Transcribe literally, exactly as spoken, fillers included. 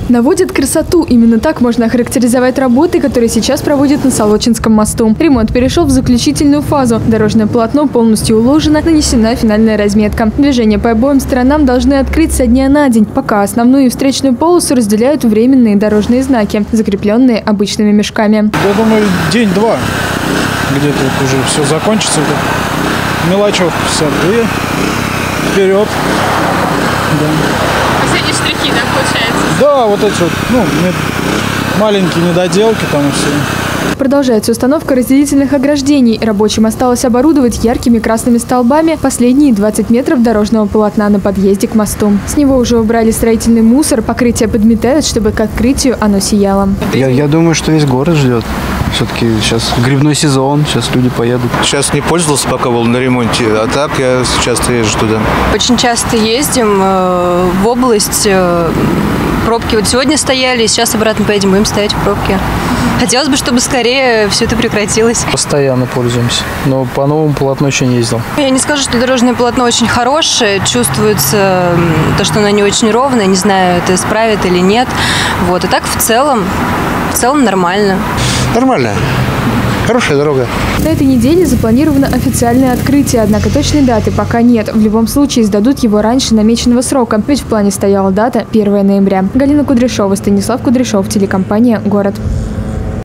Наводит красоту. Именно так можно охарактеризовать работы, которые сейчас проводят на Солочинском мосту. Ремонт перешел в заключительную фазу. Дорожное полотно полностью уложено, нанесена финальная разметка. Движения по обоим сторонам должны открыть со дня на день, пока основную и встречную полосу разделяют временные дорожные знаки, закрепленные обычными мешками. Я думаю, день-два где-то вот уже все закончится. Вот мелочевка вся. И вперед. Да. Последние штрихи, да, получается? Да, вот эти вот, ну, маленькие недоделки там и все. Продолжается установка разделительных ограждений. Рабочим осталось оборудовать яркими красными столбами последние двадцать метров дорожного полотна на подъезде к мосту. С него уже убрали строительный мусор, покрытие подметают, чтобы к открытию оно сияло. Я, я думаю, что весь город ждет. Все-таки сейчас грибной сезон, сейчас люди поедут. Сейчас не пользовался, пока был на ремонте, а так я часто езжу туда. Очень часто ездим э, в область. Э, пробки вот сегодня стояли, сейчас обратно поедем, будем стоять в пробке. Хотелось бы, чтобы скорее все это прекратилось. Постоянно пользуемся, но по новому полотну еще не ездил. Я не скажу, что дорожное полотно очень хорошее. Чувствуется то, что оно не очень ровное. Не знаю, это исправит или нет. Вот. А так в целом, в целом нормально. Нормально. Хорошая дорога. На этой неделе запланировано официальное открытие, однако точной даты пока нет. В любом случае сдадут его раньше намеченного срока, ведь в плане стояла дата первое ноября. Галина Кудряшова, Станислав Кудряшов, телекомпания «Город».